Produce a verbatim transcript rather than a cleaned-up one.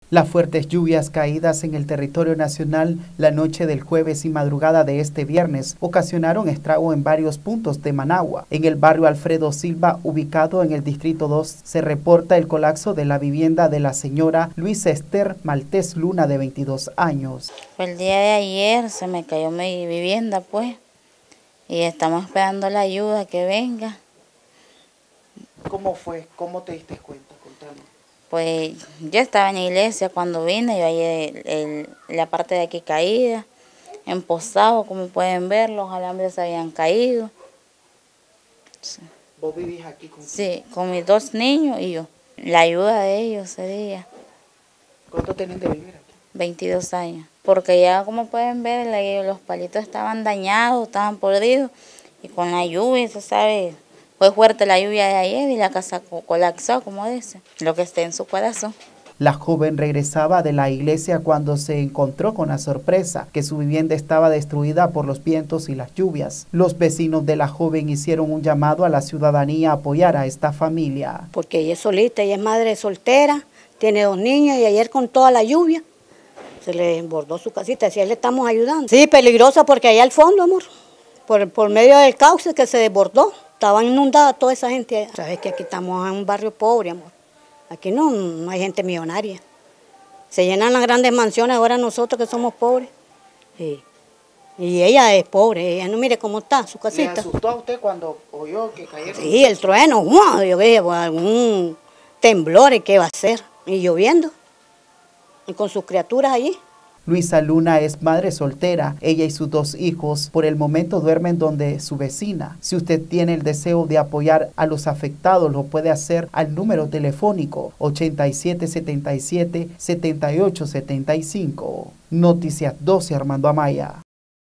Las fuertes lluvias caídas en el territorio nacional la noche del jueves y madrugada de este viernes ocasionaron estrago en varios puntos de Managua. En el barrio Alfredo Silva, ubicado en el distrito dos, se reporta el colapso de la vivienda de la señora Luisa Esther Maltés Luna, de veintidós años. El día de ayer se me cayó mi vivienda, pues, y estamos esperando la ayuda que venga. ¿Cómo fue? ¿Cómo te diste cuenta? Contame. Pues yo estaba en la iglesia cuando vine, yo ahí el, la parte de aquí caída, empozado, como pueden ver, los alambres se habían caído. Sí. ¿Vos vivís aquí con Sí, con mis dos niños y yo. La ayuda de ellos ese día. ¿Cuánto tienen de vivir aquí? veintidós años. Porque ya como pueden ver, los palitos estaban dañados, estaban podridos, y con la lluvia, se sabe. Fue fuerte la lluvia de ayer y la casa colapsó, como dice, lo que esté en su corazón. La joven regresaba de la iglesia cuando se encontró con la sorpresa que su vivienda estaba destruida por los vientos y las lluvias. Los vecinos de la joven hicieron un llamado a la ciudadanía a apoyar a esta familia. Porque ella es solita, ella es madre soltera, tiene dos niños y ayer con toda la lluvia se le desbordó su casita, así le estamos ayudando. Sí, peligrosa porque allá al fondo, amor, por, por medio del cauce que se desbordó. Estaba inundada toda esa gente. Sabes que aquí estamos en un barrio pobre, amor. Aquí no, no hay gente millonaria. Se llenan las grandes mansiones ahora nosotros que somos pobres. Sí. Y ella es pobre, ella no mire cómo está su casita. ¿Le asustó a usted cuando oyó que cayeron? Sí, el trueno, ¡wow! Yo dije, pues, algún temblor, ¿y qué va a hacer? Y lloviendo. Y con sus criaturas allí. Luisa Luna es madre soltera. Ella y sus dos hijos por el momento duermen donde su vecina. Si usted tiene el deseo de apoyar a los afectados, lo puede hacer al número telefónico ochenta y siete setenta y siete setenta y ocho setenta y cinco. Noticias doce, Armando Amaya.